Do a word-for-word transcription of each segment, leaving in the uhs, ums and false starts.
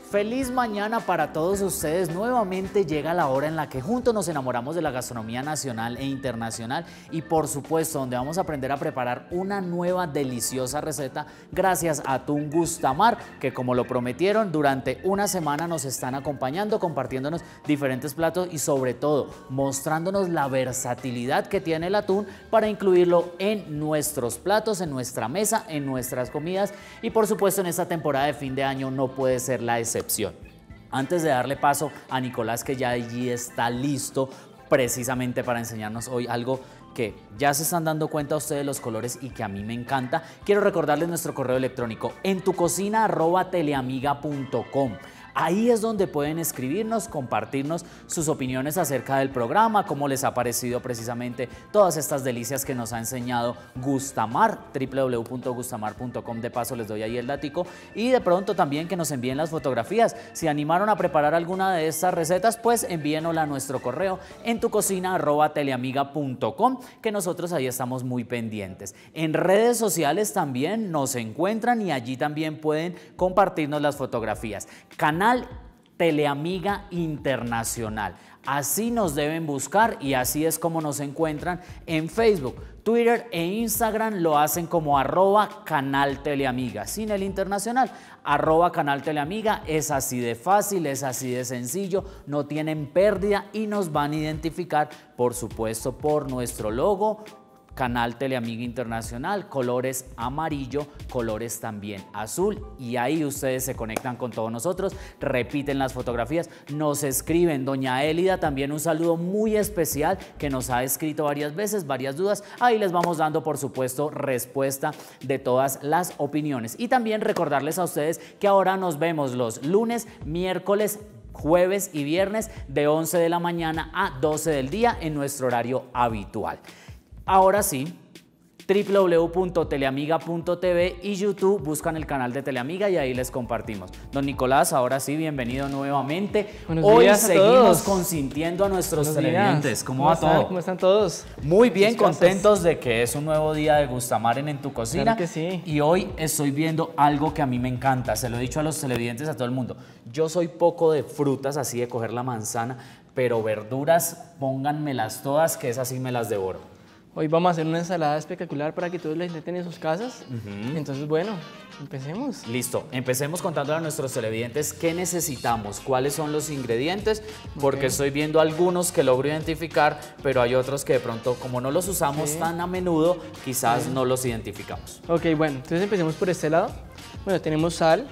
Feliz mañana para todos ustedes. Nuevamente llega la hora en la que juntos nos enamoramos de la gastronomía nacional e internacional y por supuesto donde vamos a aprender a preparar una nueva deliciosa receta gracias a Atún Gustamar, que como lo prometieron durante una semana nos están acompañando, compartiéndonos diferentes platos y sobre todo mostrándonos la versatilidad que tiene el atún para incluirlo en nuestros platos, en nuestra mesa, en nuestras comidas y por supuesto en esta temporada de fin de año no puede ser la excepción. Antes de darle paso a Nicolás, que ya allí está listo precisamente para enseñarnos hoy algo que ya se están dando cuenta ustedes los colores y que a mí me encanta, quiero recordarles nuestro correo electrónico en tu cocina arroba teleamiga punto com. Ahí es donde pueden escribirnos, compartirnos sus opiniones acerca del programa, cómo les ha parecido precisamente todas estas delicias que nos ha enseñado Gustamar, doble u doble u doble u punto gustamar punto com, de paso les doy ahí el datico, y de pronto también que nos envíen las fotografías. Si animaron a preparar alguna de estas recetas, pues envíenosla a nuestro correo en tu cocina arroba teleamiga punto com, que nosotros ahí estamos muy pendientes. En redes sociales también nos encuentran y allí también pueden compartirnos las fotografías. Canal Teleamiga Internacional. Así nos deben buscar y así es como nos encuentran en Facebook, Twitter e Instagram. Lo hacen como arroba Canal Teleamiga, sin el internacional, arroba Canal Teleamiga. Es así de fácil, es así de sencillo, no tienen pérdida y nos van a identificar, por supuesto, por nuestro logo, Canal Teleamiga Internacional, colores amarillo, colores también azul, y ahí ustedes se conectan con todos nosotros, repiten las fotografías, nos escriben. Doña Élida, también un saludo muy especial, que nos ha escrito varias veces, varias dudas, ahí les vamos dando por supuesto respuesta de todas las opiniones. Y también recordarles a ustedes que ahora nos vemos los lunes, miércoles, jueves y viernes de once de la mañana a doce del día en nuestro horario habitual. Ahora sí, doble u doble u doble u punto teleamiga punto t v y YouTube, buscan el canal de Teleamiga y ahí les compartimos. Don Nicolás, ahora sí, bienvenido nuevamente. Buenos Hoy días a seguimos todos. consintiendo a nuestros Buenos televidentes. ¿Cómo, ¿Cómo va están? todo? ¿Cómo están todos? Muy bien, Sus casas. contentos de que es un nuevo día de Gustamar en, en tu cocina. Claro que sí. Y hoy estoy viendo algo que a mí me encanta, se lo he dicho a los televidentes, a todo el mundo. Yo soy poco de frutas, así de coger la manzana, pero verduras, pónganmelas todas, que esas sí me las devoro. Hoy vamos a hacer una ensalada espectacular para que todos la intenten en sus casas. Uh-huh. Entonces, bueno, empecemos. Listo, empecemos contándole a nuestros televidentes qué necesitamos, cuáles son los ingredientes, porque okay. estoy viendo algunos que logro identificar, pero hay otros que de pronto, como no los usamos sí. tan a menudo, quizás sí. no los identificamos. Ok, bueno, entonces empecemos por este lado. Bueno, tenemos sal,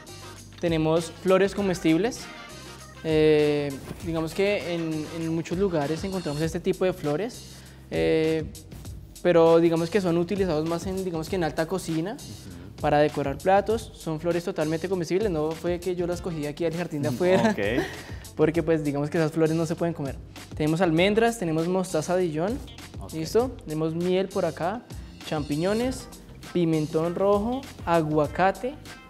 tenemos flores comestibles. Eh, digamos que en, en muchos lugares encontramos este tipo de flores. Eh, pero digamos que son utilizados más en, digamos que en alta cocina uh-huh. para decorar platos. Son flores totalmente comestibles, no fue que yo las cogí aquí al jardín de afuera, okay. porque pues digamos que esas flores no se pueden comer. Tenemos almendras, tenemos mostaza Dijon, okay. ¿listo? Tenemos miel por acá, champiñones, pimentón rojo, aguacate,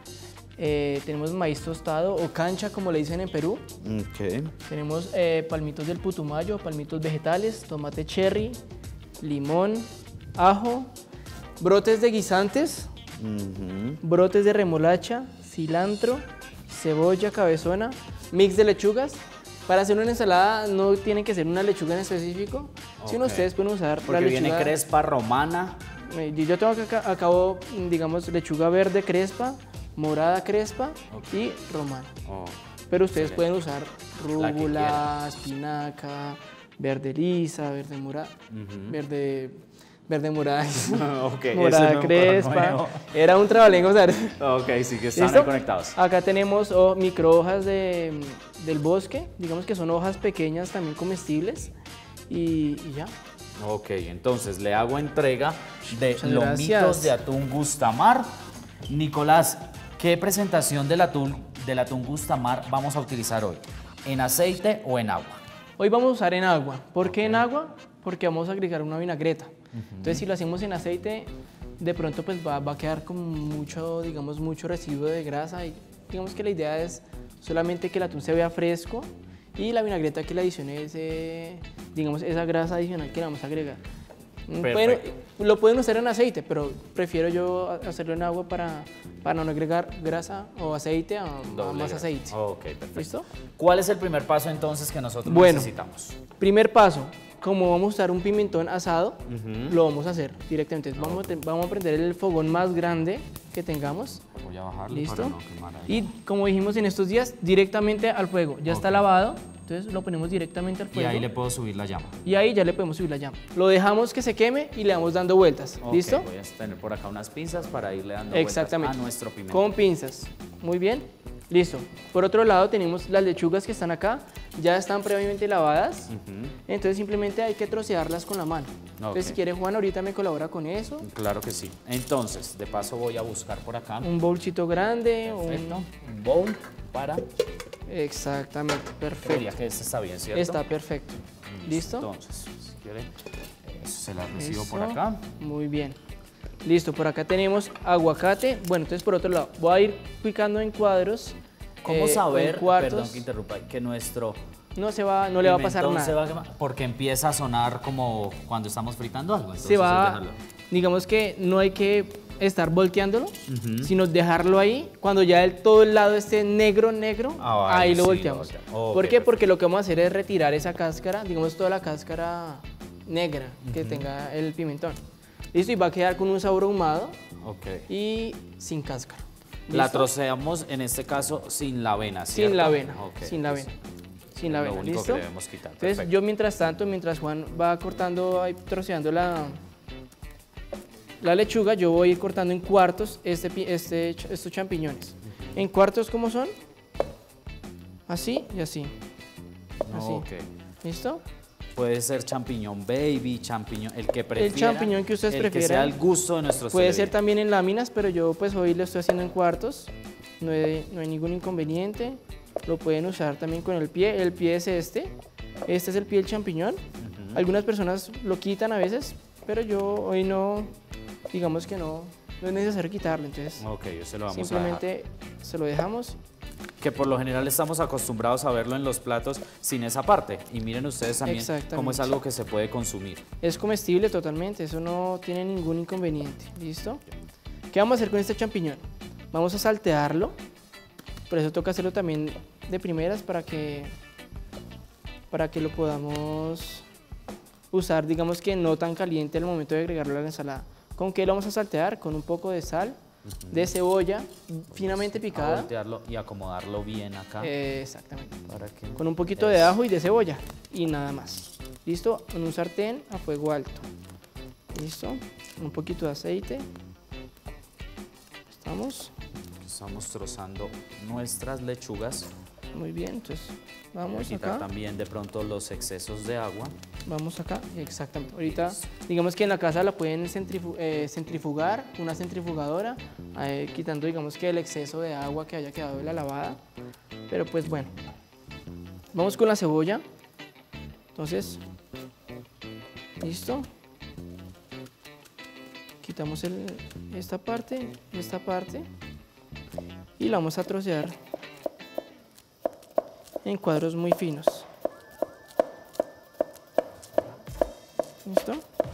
eh, tenemos maíz tostado o cancha como le dicen en Perú. Okay. Tenemos eh, palmitos del putumayo, palmitos vegetales, tomate cherry, limón, ajo, brotes de guisantes, uh-huh. brotes de remolacha, cilantro, cebolla cabezona, mix de lechugas. Para hacer una ensalada no tiene que ser una lechuga en específico, okay. sino ustedes pueden usar porque la lechuga. Viene crespa, romana. Yo tengo acá, acabo, digamos, lechuga verde crespa, morada crespa okay. y romana. Oh, pero ustedes excelente. Pueden usar rúgula, espinaca, verde lisa, verde morada, uh-huh. verde, verde morada, okay, morada crespa. Era un trabalengua. Ok, sí que están ahí conectados. Acá tenemos oh, microhojas de, del bosque, digamos que son hojas pequeñas también comestibles y, y ya. Ok, entonces le hago entrega de Muchas lomitos gracias. de atún Gustamar. Nicolás, ¿qué presentación del atún, del atún Gustamar vamos a utilizar hoy? ¿En aceite o en agua? Hoy vamos a usar en agua. ¿Por qué okay. en agua? Porque vamos a agregar una vinagreta. Uh-huh. Entonces, si lo hacemos en aceite, de pronto pues va, va a quedar con mucho, digamos, mucho residuo de grasa. Y digamos que la idea es solamente que el atún se vea fresco y la vinagreta que le adicione ese, digamos, esa grasa adicional que le vamos a agregar. Bueno, lo pueden usar en aceite, pero prefiero yo hacerlo en agua para, para no agregar grasa o aceite a, a más aceite. Ok, perfecto. ¿Listo? ¿Cuál es el primer paso entonces que nosotros bueno, necesitamos? Primer paso, como vamos a usar un pimentón asado, uh-huh. lo vamos a hacer directamente. Entonces, vamos, a, vamos a prender el fogón más grande que tengamos. Voy a bajarlo. ¿Listo? Para no quemar ahí. Y como dijimos en estos días, directamente al fuego. Ya okay. está lavado. Entonces lo ponemos directamente al fuego. Y ahí le puedo subir la llama. Y ahí ya le podemos subir la llama. Lo dejamos que se queme y le vamos dando vueltas. Okay, ¿listo? Voy a tener por acá unas pinzas para irle dando Exactamente. vueltas a nuestro pimentón. Con pinzas. Muy bien. Listo. Por otro lado tenemos las lechugas que están acá. Ya están previamente lavadas. Uh-huh. Entonces simplemente hay que trocearlas con la mano. Okay. Entonces si quiere Juan ahorita me colabora con eso. Claro que sí. Entonces de paso voy a buscar por acá. Un bolsito grande. Perfecto. Un, un bowl para... Exactamente, perfecto. Diría que este está bien, ¿cierto? Está perfecto. ¿Listo? Entonces, si quiere, eso se la recibo eso. Por acá. Muy bien. Listo, por acá tenemos aguacate. Bueno, entonces por otro lado, voy a ir picando en cuadros. ¿Cómo eh, saber, cuartos. perdón que interrumpa, que nuestro no, se va, no le va a pasar nada? Se va a quemar, porque empieza a sonar como cuando estamos fritando algo. Entonces se va, digamos que no hay que estar volteándolo, uh-huh. sino dejarlo ahí. Cuando ya el, todo el lado esté negro, negro, ah, vale, ahí lo sí, volteamos. Lo oh, ¿Por okay, qué? Perfecto. Porque lo que vamos a hacer es retirar esa cáscara, digamos toda la cáscara negra uh-huh. que tenga el pimentón. Listo, y va a quedar con un sabor ahumado okay. y sin cáscara. ¿Listo? La troceamos en este caso sin la avena, ¿cierto? Sin la avena, okay. sin la pues, avena. Sin la avena, lo único ¿listo? Que debemos quitar. Entonces perfecto. Yo mientras tanto, mientras Juan va cortando, ahí, troceando la... La lechuga, yo voy a ir cortando en cuartos este, este, estos champiñones. Uh-huh. ¿En cuartos cómo son? Así y así. Así. Okay. ¿Listo? Puede ser champiñón baby, champiñón, el que prefiera. El champiñón que ustedes el prefieran. Que sea el gusto de nuestros Puede ser también en láminas, pero yo pues hoy lo estoy haciendo en cuartos. No hay, no hay ningún inconveniente. Lo pueden usar también con el pie. El pie es este. Este es el pie del champiñón. Uh-huh. Algunas personas lo quitan a veces, pero yo hoy no... Digamos que no, no es necesario quitarlo, entonces okay, se lo vamos simplemente a dejar. Se lo dejamos. Que por lo general estamos acostumbrados a verlo en los platos sin esa parte. Y miren ustedes también cómo es algo que se puede consumir. Es comestible totalmente, eso no tiene ningún inconveniente. ¿Listo? ¿Qué vamos a hacer con este champiñón? Vamos a saltearlo, por eso toca hacerlo también de primeras para que, para que lo podamos usar, digamos que no tan caliente al momento de agregarlo a la ensalada. ¿Con qué lo vamos a saltear? Con un poco de sal, uh-huh. de cebolla finamente picada. A voltearlo y acomodarlo bien acá. Eh, exactamente. Para que con un poquito es. de ajo y de cebolla y nada más. ¿Listo? En un sartén a fuego alto. ¿Listo? Un poquito de aceite. Estamos. Estamos trozando nuestras lechugas. Muy bien, entonces vamos Voy a quitar acá. también de pronto los excesos de agua. Vamos acá, exactamente. Ahorita, digamos que en la casa la pueden centrifu eh, centrifugar, una centrifugadora, eh, quitando, digamos que el exceso de agua que haya quedado de la lavada. Pero pues bueno, vamos con la cebolla. Entonces, listo. Quitamos el, esta parte, esta parte y la vamos a trocear en cuadros muy finos. ¿Listo?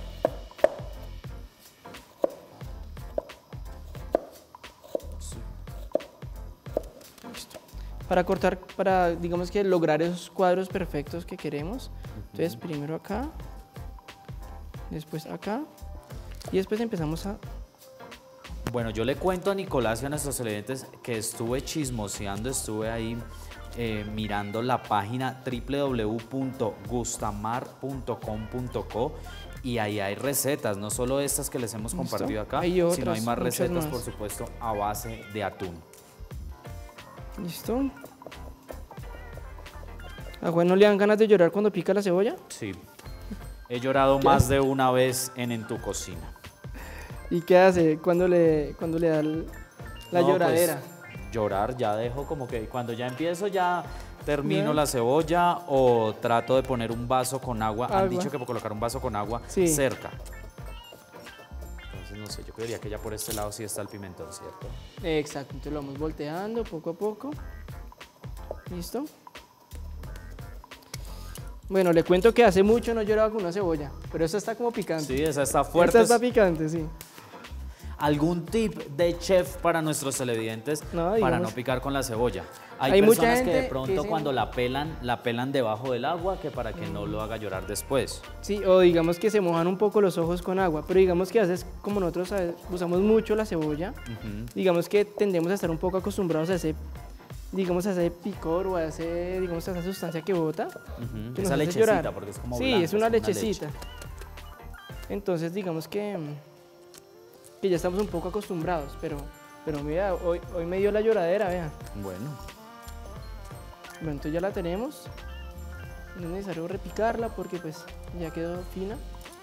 Listo. Para cortar, para digamos que lograr esos cuadros perfectos que queremos, entonces primero acá, después acá y después empezamos a... Bueno, yo le cuento a Nicolás y a nuestros televidentes que estuve chismoseando, estuve ahí eh, mirando la página w w w punto gustamar punto com punto co y ahí hay recetas, no solo estas que les hemos compartido acá, hay otras, sino hay más recetas, más. por supuesto, a base de atún. ¿Listo? ¿A Juan no le dan ganas de llorar cuando pica la cebolla? Sí, he llorado más de una vez en En Tu Cocina. ¿Y qué hace cuando le, cuando le da el, la no, lloradera? Pues, llorar, ya dejo como que cuando ya empiezo ya termino ¿Bien? la cebolla o trato de poner un vaso con agua. agua. Han dicho que por colocar un vaso con agua sí. cerca. Entonces no sé, yo creería que ya por este lado sí está el pimentón, ¿cierto? Exacto, entonces lo vamos volteando poco a poco. ¿Listo? Bueno, le cuento que hace mucho no lloraba con una cebolla, pero esta está como picante. Sí, esa está fuerte. Esta está picante, sí. ¿Algún tip de chef para nuestros televidentes No, para digamos- no picar con la cebolla? Hay, Hay mucha personas que gente de que pronto dice- cuando la pelan, la pelan debajo del agua que para que no lo haga llorar después. Sí, o digamos que se mojan un poco los ojos con agua, pero digamos que a veces, como nosotros ¿sabes? usamos mucho la cebolla, Ujú. digamos que tendemos a estar un poco acostumbrados a ese, digamos, a ese picor o a, ese, digamos, a esa sustancia que bota. Ujú. que nos Esa hace lechecita, llorar. porque es como Sí, blanca, es una leche. lechecita. Entonces, digamos que, que ya estamos un poco acostumbrados, pero, pero mira, hoy, hoy me dio la lloradera, vean. Bueno, Bueno, entonces ya la tenemos. No es necesario repicarla porque pues ya quedó fina.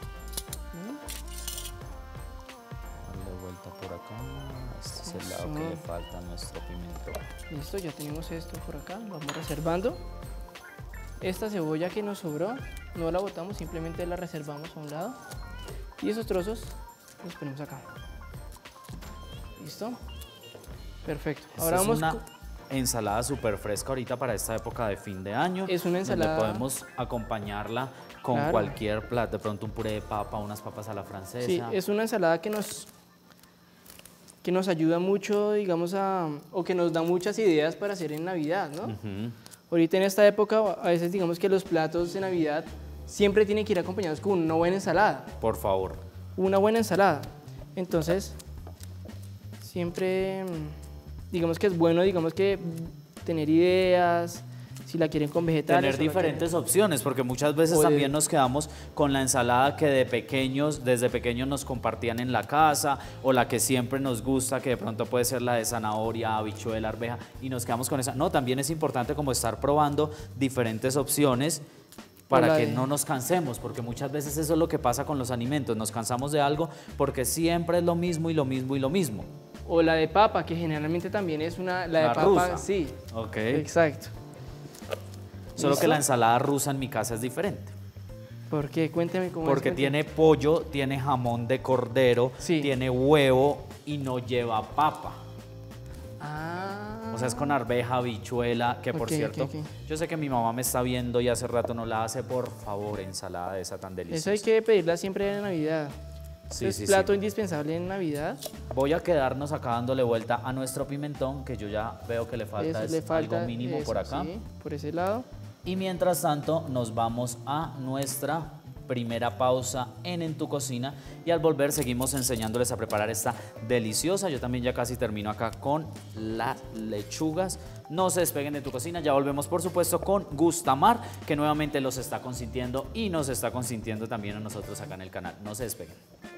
darle vuelta por acá. Este es el lado que Eso. le falta a nuestro pimentón. Listo, ya tenemos esto por acá, lo vamos reservando. Esta cebolla que nos sobró, no la botamos, simplemente la reservamos a un lado. Y esos trozos los ponemos acá. ¿Listo? Perfecto. Esta Ahora es vamos una con- ensalada súper fresca ahorita para esta época de fin de año. Es una ensalada- Donde podemos acompañarla con Claro. cualquier plato, de pronto un puré de papa, unas papas a la francesa. Sí, es una ensalada que nos, que nos ayuda mucho, digamos, a, o que nos da muchas ideas para hacer en Navidad, ¿no? Ujú. Ahorita en esta época, a veces digamos que los platos de Navidad siempre tienen que ir acompañados con una buena ensalada. Por favor. Una buena ensalada. Entonces, siempre, mm, digamos que es bueno, digamos que mm, tener ideas, si la quieren con vegetales. Tener o la diferentes opciones, porque muchas veces O de- también nos quedamos con la ensalada que de pequeños, desde pequeños nos compartían en la casa, o la que siempre nos gusta, que de pronto puede ser la de zanahoria, habichuela, arveja, y nos quedamos con esa. No, también es importante como estar probando diferentes opciones para la que de- no nos cansemos, porque muchas veces eso es lo que pasa con los alimentos, nos cansamos de algo porque siempre es lo mismo y lo mismo y lo mismo. O la de papa, que generalmente también es una, la de La papa, rusa. sí. Ok. Exacto. Solo que ¿Listo? la ensalada rusa en mi casa es diferente. ¿Por qué? Cuénteme cómo es. Porque cuénteme. tiene pollo, tiene jamón de cordero, Sí. tiene huevo y no lleva papa. Ah. O sea, es con arveja, habichuela, que por Ok, cierto, ok, ok. yo sé que mi mamá me está viendo y hace rato no la hace, por favor, ensalada de esa tan deliciosa. Eso hay que pedirla siempre en Navidad. Sí, es sí, plato sí. indispensable en Navidad. Voy a quedarnos acá dándole vuelta a nuestro pimentón, que yo ya veo que le falta, Eso, es le falta algo mínimo eso, por acá. sí, por ese lado. Y mientras tanto nos vamos a nuestra primera pausa en En Tu Cocina y al volver seguimos enseñándoles a preparar esta deliciosa. Yo también ya casi termino acá con las lechugas. No se despeguen de Tu Cocina, ya volvemos por supuesto con Gustamar, que nuevamente los está consintiendo y nos está consintiendo también a nosotros acá en el canal. No se despeguen.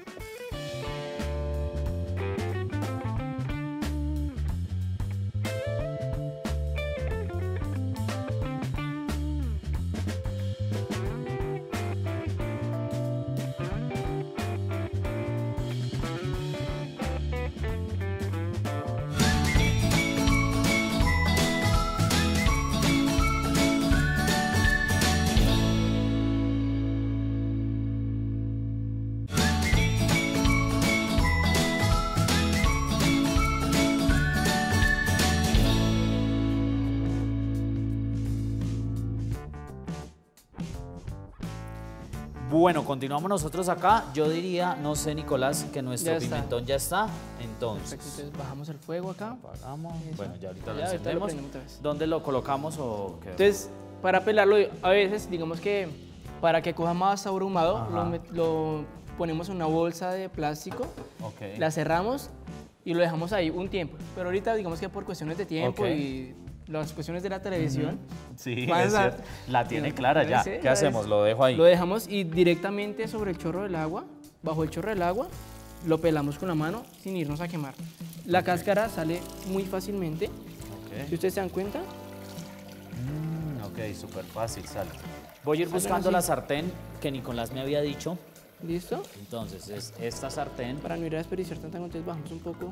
Bueno, continuamos nosotros acá. Yo diría, no sé, Nicolás, que nuestro Ya está. pimentón ya está. Perfecto, Entonces, entonces bajamos el fuego acá. apagamos. Eso. Bueno, ya ahorita Ya, lo ahorita lo encendemos. prendemos otra vez. ¿Dónde lo colocamos o qué? Entonces, para pelarlo, a veces, digamos que para que coja más sabor ahumado, Ajá. lo, met- lo ponemos en una bolsa de plástico, Ok. la cerramos y lo dejamos ahí un tiempo. Pero ahorita, digamos que por cuestiones de tiempo Ok. y las cuestiones de la televisión, Sí, Pasa. es cierto. La tiene Sí, clara ya. sí, ¿Qué ya hacemos? es. Lo dejo ahí. lo dejamos y directamente sobre el chorro del agua, bajo el chorro del agua, lo pelamos con la mano sin irnos a quemar. La cáscara sale muy fácilmente. Ok. Si ustedes se dan cuenta, Mm, ok, súper fácil, sale. Voy a ir Salen buscando así. la sartén que Nicolás me había dicho. ¿listo? Entonces, es esta sartén. Para no ir a desperdiciar tanta agua, entonces bajamos un poco.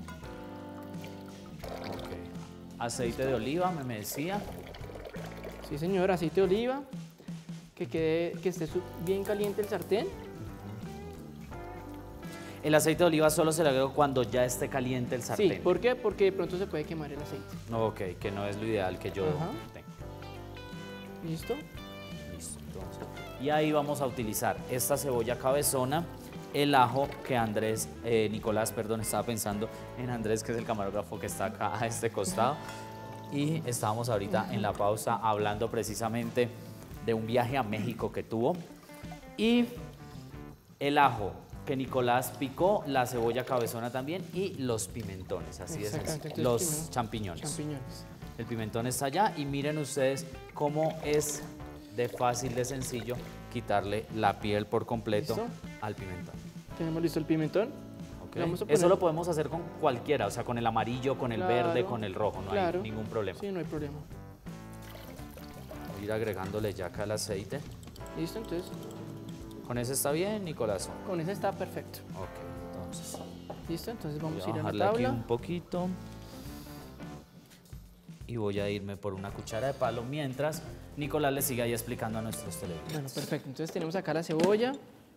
Ok. Aceite de oliva, me, me decía. Sí, señor, aceite de oliva, que, quede, que esté su- bien caliente el sartén. El aceite de oliva solo se le agrego cuando ya esté caliente el sartén. Sí, ¿por qué? Porque de pronto se puede quemar el aceite. Ok, que no es lo ideal que yo Ajá. tenga. ¿Listo? Listo, entonces. Y ahí vamos a utilizar esta cebolla cabezona, el ajo que Andrés, eh, Nicolás, perdón, estaba pensando en Andrés, que es el camarógrafo que está acá a este costado. Y estábamos ahorita en la pausa hablando precisamente de un viaje a México que tuvo. Y el ajo que Nicolás picó, la cebolla cabezona también y los pimentones, así es, los piment champiñones. champiñones. El pimentón está allá y miren ustedes cómo es de fácil, de sencillo quitarle la piel por completo. ¿Listo? Al pimentón. Tenemos listo el pimentón. Okay. Poner... Eso lo podemos hacer con cualquiera, o sea, con el amarillo, con el claro, verde, con el rojo, no claro. hay ningún problema. Sí, no hay problema. Voy a ir agregándole ya acá el aceite. Listo, entonces. ¿Con ese está bien, Nicolás? Con ese está perfecto. Ok, entonces. Listo, entonces vamos voy a ir a bajarle la tabla. Aquí un poquito. Y voy a irme por una cuchara de palo mientras Nicolás le sigue ahí explicando a nuestros televidentes. Bueno, perfecto. Entonces tenemos acá la cebolla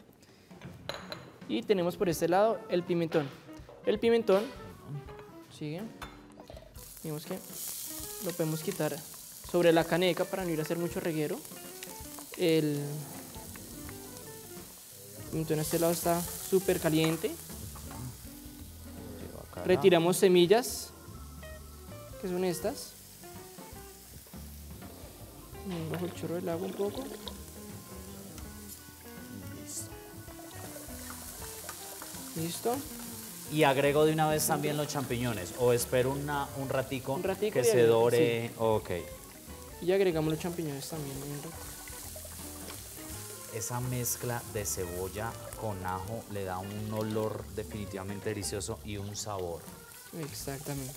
y tenemos por este lado el pimentón. El pimentón, sigue, digamos que lo podemos quitar sobre la caneca para no ir a hacer mucho reguero. El pimentón a este lado está súper caliente. Retiramos semillas, que son estas. Bajo el chorro del agua un poco. Listo. Listo. Y agrego de una vez también los champiñones, o espero una, un ratico, un ratico que se dore. Sí. Ok. Y agregamos los champiñones también. Esa mezcla de cebolla con ajo le da un olor definitivamente delicioso y un sabor. Exactamente.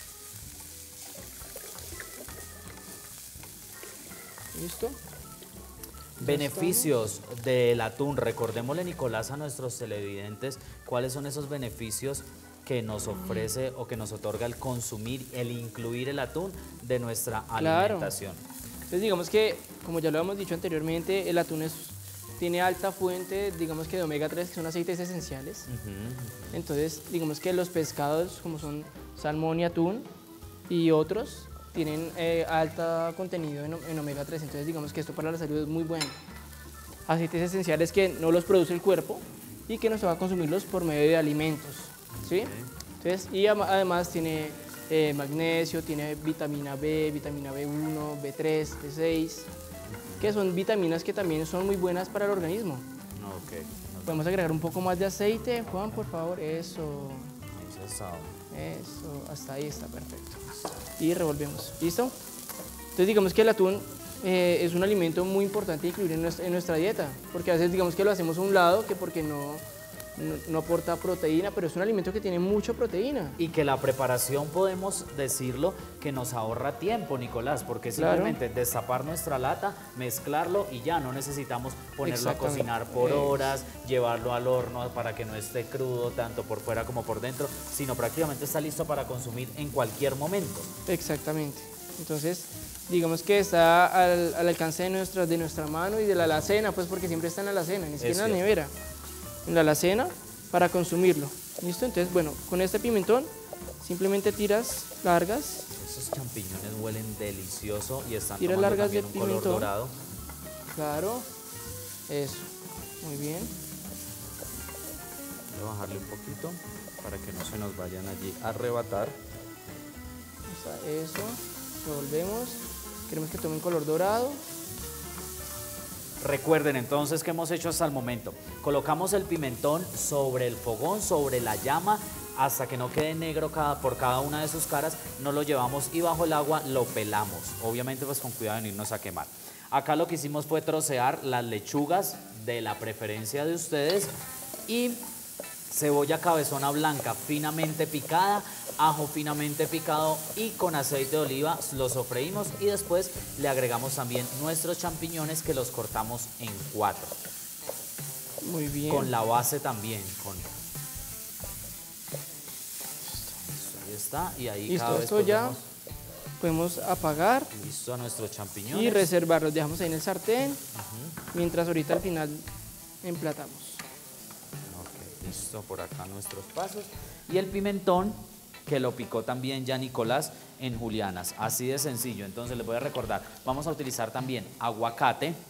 ¿Listo? Beneficios del atún. Recordémosle, Nicolás, a nuestros televidentes cuáles son esos beneficios que nos ofrece o que nos otorga el consumir, el incluir el atún de nuestra alimentación. Claro. Entonces digamos que, como ya lo hemos dicho anteriormente, el atún es, tiene alta fuente, digamos que de omega tres, que son aceites esenciales. Uh-huh, uh-huh. Entonces digamos que los pescados como son salmón y atún y otros tienen eh, alto contenido en, en omega tres, entonces digamos que esto para la salud es muy bueno. Aceites esenciales que no los produce el cuerpo y que nos va a consumirlos por medio de alimentos, ¿sí? Okay. Entonces, y además tiene eh, magnesio, tiene vitamina B, vitamina B uno, B tres, B seis, que son vitaminas que también son muy buenas para el organismo. Okay. Podemos agregar un poco más de aceite, Juan, por favor, eso. Eso, eso, hasta ahí está perfecto. Y revolvemos, ¿listo? Entonces digamos que el atún eh, es un alimento muy importante incluir en nuestra, en nuestra dieta, porque a veces digamos que lo hacemos a un lado, que porque no, no, no aporta proteína, pero es un alimento que tiene mucha proteína. Y que la preparación, podemos decirlo, que nos ahorra tiempo, Nicolás, porque simplemente claro. destapar nuestra lata, mezclarlo y ya, no necesitamos ponerlo a cocinar por horas, llevarlo al horno para que no esté crudo tanto por fuera como por dentro, sino prácticamente está listo para consumir en cualquier momento. Exactamente. Entonces, digamos que está al, al alcance de nuestra, de nuestra mano y de la alacena, pues porque siempre está en la alacena, ni siquiera en la nevera. En la alacena para consumirlo. ¿Listo? Entonces, bueno, con este pimentón simplemente tiras largas. Esos champiñones huelen delicioso y están tiras tomando largas también de un pimentón. color dorado. Claro. Eso. Muy bien. Voy a bajarle un poquito para que no se nos vayan allí a arrebatar. Eso. Revolvemos. Queremos que tome un color dorado. Recuerden entonces qué hemos hecho hasta el momento. Colocamos el pimentón sobre el fogón, sobre la llama, hasta que no quede negro cada, por cada una de sus caras. Nos lo llevamos y bajo el agua lo pelamos. Obviamente pues con cuidado de no irnos a quemar. Acá lo que hicimos fue trocear las lechugas de la preferencia de ustedes y cebolla cabezona blanca finamente picada, ajo finamente picado y con aceite de oliva lo sofreímos y después le agregamos también nuestros champiñones que los cortamos en cuatro. Muy bien. Con la base también. Con... Ahí está. Y ahí listo, cada vez esto ya podemos... podemos apagar. Listo a nuestros champiñones. Y reservarlos. Dejamos ahí en el sartén. Uh-huh. Mientras ahorita al final emplatamos. Ok, listo por acá nuestros pasos. Y el pimentón, que lo picó también ya Nicolás en julianas, así de sencillo. Entonces les voy a recordar, vamos a utilizar también aguacate,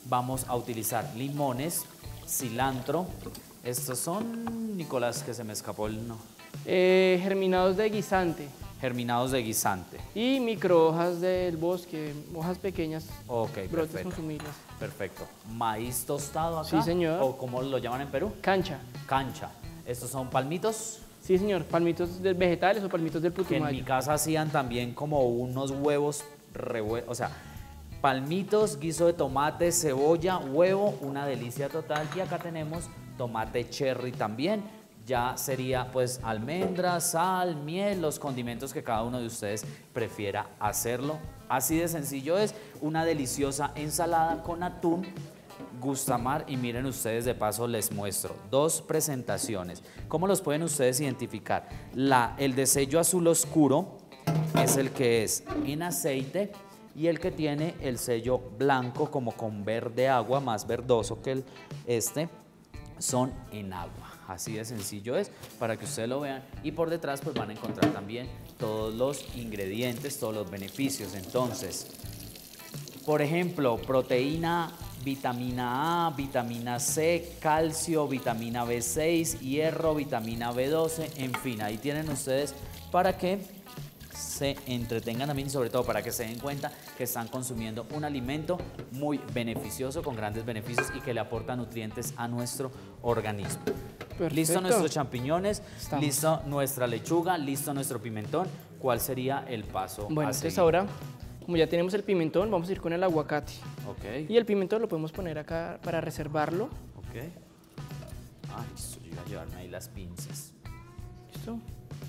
vamos a utilizar limones, cilantro. Estos son, Nicolás, que se me escapó el no. Eh, germinados de guisante. Germinados de guisante. Y microhojas del bosque, hojas pequeñas, Ok, brotes perfecto. consumibles. Perfecto. Maíz tostado acá. Sí, señor. ¿O cómo lo llaman en Perú? Cancha. Cancha. Estos son palmitos Sí, señor, palmitos de vegetales o palmitos del que en mi putumayo. casa hacían también como unos huevos revueltos, o sea, palmitos, guiso de tomate, cebolla, huevo, una delicia total. Y acá tenemos tomate cherry también. Ya sería pues almendra, sal, miel, los condimentos que cada uno de ustedes prefiera hacerlo. Así de sencillo es, una deliciosa ensalada con atún, gustamar, y miren ustedes, de paso les muestro dos presentaciones. ¿Cómo los pueden ustedes identificar? La, el de sello azul oscuro es el que es en aceite y el que tiene el sello blanco como con verde agua, más verdoso que el este, son en agua. Así de sencillo es, para que ustedes lo vean, y por detrás pues van a encontrar también todos los ingredientes, todos los beneficios. Entonces, por ejemplo, proteína, vitamina A, vitamina C, calcio, vitamina B seis, hierro, vitamina B doce, en fin, ahí tienen ustedes para que se entretengan también y sobre todo para que se den cuenta que están consumiendo un alimento muy beneficioso, con grandes beneficios y que le aporta nutrientes a nuestro organismo. Perfecto. Listo nuestros champiñones, Estamos. listo nuestra lechuga, listo nuestro pimentón. ¿Cuál sería el paso Bueno, a entonces seguir? ahora, como ya tenemos el pimentón, vamos a ir con el aguacate. Ok, Y el pimentón lo podemos poner acá para reservarlo. ok. Ah, listo, yo iba a llevarme ahí las pinzas. ¿Listo?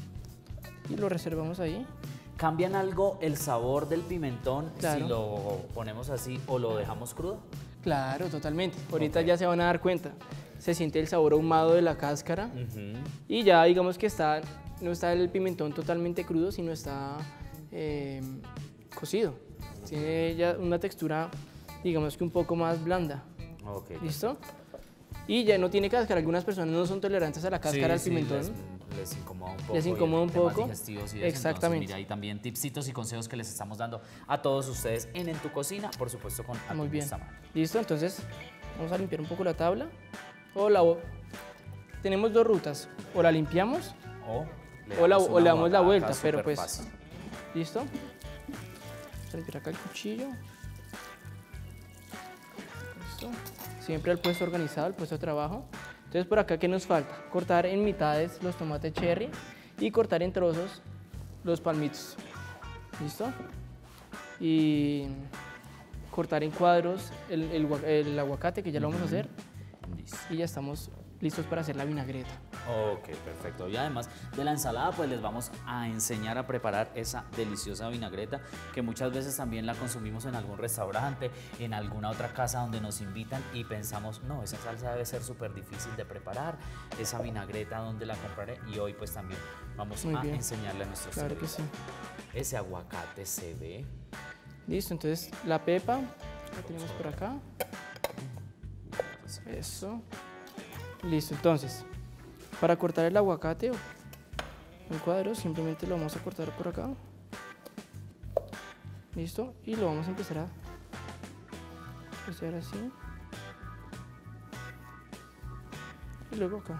Y lo reservamos ahí. ¿Cambian algo el sabor del pimentón Claro. si lo ponemos así o lo dejamos crudo? Claro, totalmente. Ahorita Ok. ya se van a dar cuenta. Se siente el sabor ahumado de la cáscara. Ujú. Y ya digamos que está, no está el pimentón totalmente crudo, sino está eh, cocido. Tiene ya una textura, digamos que un poco más blanda. Ok. ¿Listo? Y ya no tiene cáscara. Algunas personas no son tolerantes a la cáscara Sí, del sí, pimentón. Les, les incomoda un poco. Les y incomoda un temas poco. digestivos y eso. Exactamente. Entonces, mira, ahí también tipsitos y consejos que les estamos dando a todos ustedes en En Tu Cocina, por supuesto con Atún Muy bien. Gustamar. ¿Listo? Entonces vamos a limpiar un poco la tabla. O la, tenemos dos rutas. O la limpiamos. O le O la- damos o una le damos la guardada, vuelta, pero súper pues- fácil. ¿Listo? Vamos a limpiar acá el cuchillo. ¿Listo? Siempre el puesto organizado, el puesto de trabajo. Entonces por acá, ¿qué nos falta? Cortar en mitades los tomates cherry y cortar en trozos los palmitos. ¿Listo? Y cortar en cuadros el, el gua- el aguacate, que ya lo vamos a hacer. Listo. Y ya estamos listos para hacer la vinagreta. Ok, perfecto. Y además de la ensalada, pues les vamos a enseñar a preparar esa deliciosa vinagreta que muchas veces también la consumimos en algún restaurante, en alguna otra casa donde nos invitan y pensamos, no, esa salsa debe ser súper difícil de preparar, esa vinagreta, ¿dónde la compraré? Y hoy pues también vamos Muy a bien. enseñarle a nuestros Claro que sí. televidentes. Ese aguacate se ve. Listo, entonces la pepa la tenemos por acá. Eso. Listo, entonces, para cortar el aguacate o el cuadro, simplemente lo vamos a cortar por acá. Listo, y lo vamos a empezar a hacer así. Y luego acá.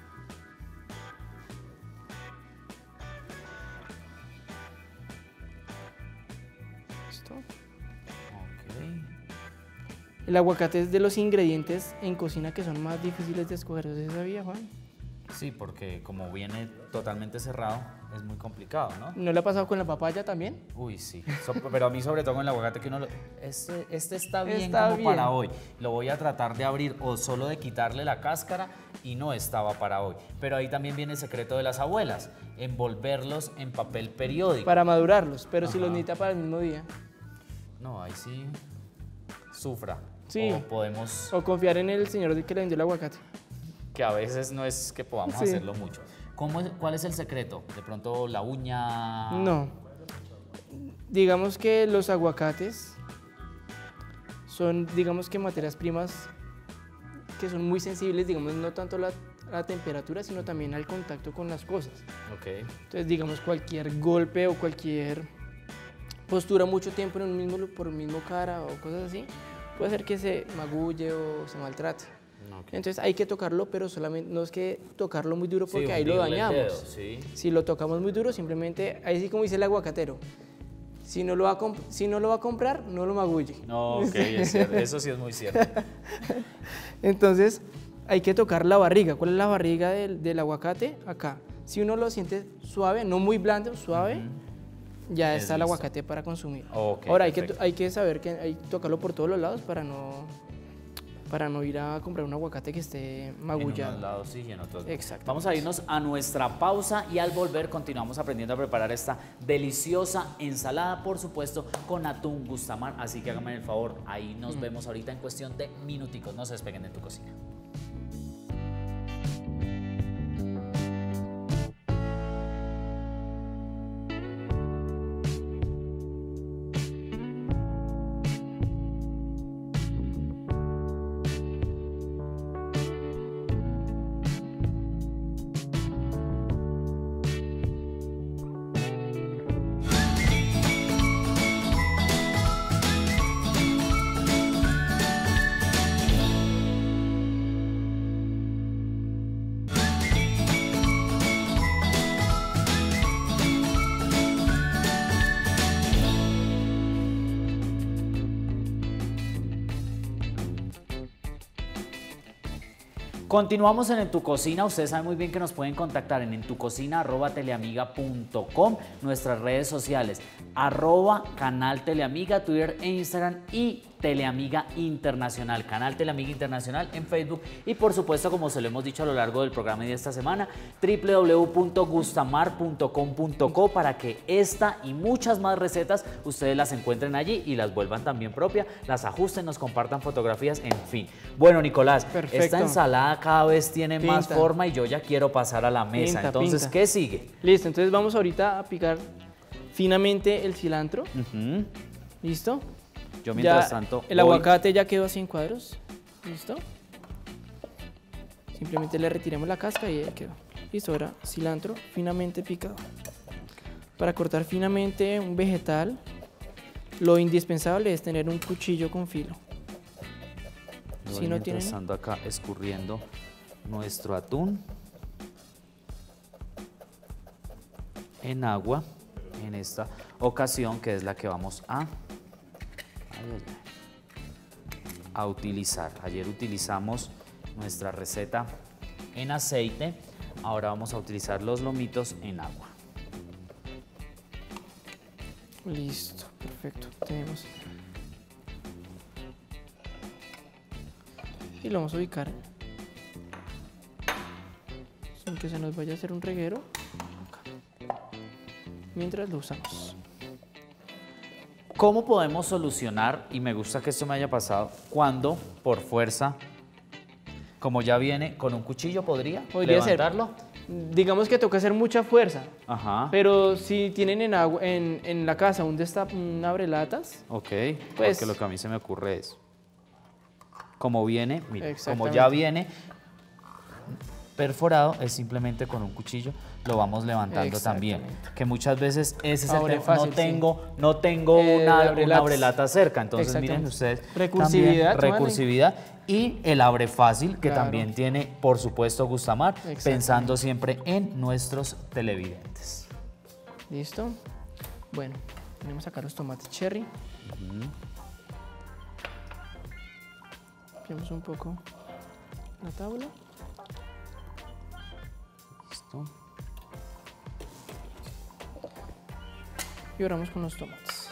Listo. Ok. El aguacate es de los ingredientes en cocina que son más difíciles de escoger. ¿Usted sabía, Juan? Sí, porque como viene totalmente cerrado, es muy complicado, ¿no? ¿No le ha pasado con la papaya también? Uy, sí. So- pero a mí sobre todo con el aguacate que uno lo... Este, este está bien Está como bien. para hoy. Lo voy a tratar de abrir o solo de quitarle la cáscara y no estaba para hoy. Pero ahí también viene el secreto de las abuelas, envolverlos en papel periódico. Para madurarlos, pero si los Ajá. necesita para el mismo día. No, ahí sí sufra. Sí. O podemos, O confiar en el señor que le vendió el aguacate. que a veces no es que podamos Sí. hacerlo mucho. ¿Cómo es- ¿Cuál es el secreto? De pronto la uña... No. Digamos que los aguacates son, digamos que materias primas que son muy sensibles, digamos, no tanto a la, a la temperatura, sino también al contacto con las cosas. Ok. Entonces, digamos, cualquier golpe o cualquier postura mucho tiempo en un mismo, lu- por un mismo cara o cosas así, puede ser que se magulle o se maltrate. Okay. Entonces hay que tocarlo, pero solamente no es que tocarlo muy duro porque sí, ahí lo dañamos. Dedo, ¿sí? Si lo tocamos muy duro, simplemente, ahí sí como dice el aguacatero, si no lo va a, si no lo va a comprar, no lo magulle. No, ok, es cierto. Eso sí es muy cierto. Entonces hay que tocar la barriga. ¿Cuál es la barriga del, del aguacate? Acá. Si uno lo siente suave, no muy blando, suave, uh-huh. ya es está listo. el aguacate para consumir. Okay, Ahora hay que, hay que saber que hay que tocarlo por todos los lados para no... para no ir a comprar un aguacate que esté magullado. En unos lados sí y en otros no. Exacto. Vamos a irnos a nuestra pausa y al volver continuamos aprendiendo a preparar esta deliciosa ensalada, por supuesto, con atún Gustamar. Así que háganme el favor, ahí nos mm. vemos ahorita en cuestión de minuticos. No se despeguen de Tu Cocina. Continuamos en En Tu Cocina. Ustedes saben muy bien que nos pueden contactar en entucocina arroba teleamiga punto com, nuestras redes sociales, arroba canal Teleamiga, Twitter e Instagram y Teleamiga Internacional, canal Teleamiga Internacional en Facebook y por supuesto, como se lo hemos dicho a lo largo del programa y de esta semana, doble u doble u doble u punto gustamar punto com punto co para que esta y muchas más recetas ustedes las encuentren allí y las vuelvan también propias, las ajusten, nos compartan fotografías, en fin. Bueno, Nicolás, perfecto. Esta ensalada cada vez tiene Pinta. más forma y yo ya quiero pasar a la mesa. Pinta, entonces, pinta. ¿qué sigue? Listo, entonces vamos ahorita a picar finamente el cilantro. Uh-huh. ¿Listo? Yo mientras ya tanto el voy... aguacate ya quedó así en cuadros. ¿Listo? Simplemente le retiramos la casca y ya quedó. Listo, ahora cilantro finamente picado. Para cortar finamente un vegetal, lo indispensable es tener un cuchillo con filo. Voy si no tienen, estando acá escurriendo nuestro atún en agua en esta ocasión, que es la que vamos a a utilizar. Ayer utilizamos nuestra receta en aceite, ahora vamos a utilizar los lomitos en agua. Listo, perfecto. Tenemos. Y lo vamos a ubicar sin que se nos vaya a hacer un reguero acá, mientras lo usamos. ¿Cómo podemos solucionar, y me gusta que esto me haya pasado, cuando por fuerza, como ya viene con un cuchillo, podría, podría levantarlo? Ser, digamos que toca hacer mucha fuerza. Ajá. Pero si tienen en, agua, en, en la casa un, destap, un abrelatas. Ok, pues, porque lo que a mí se me ocurre es, como viene, mire, como ya viene perforado, es simplemente con un cuchillo lo vamos levantando también, que muchas veces ese es el tema, fácil, no tengo, sí. no tengo eh, una, una abrelata cerca, entonces miren ustedes, recursividad, también, recursividad y el abre fácil, que claro. también tiene, por supuesto, Gustamar, pensando siempre en nuestros televidentes. ¿Listo? Bueno, tenemos acá los tomates cherry. Uh-huh. Limpiamos un poco la tabla. Listo. Y ahora vamos con los tomates.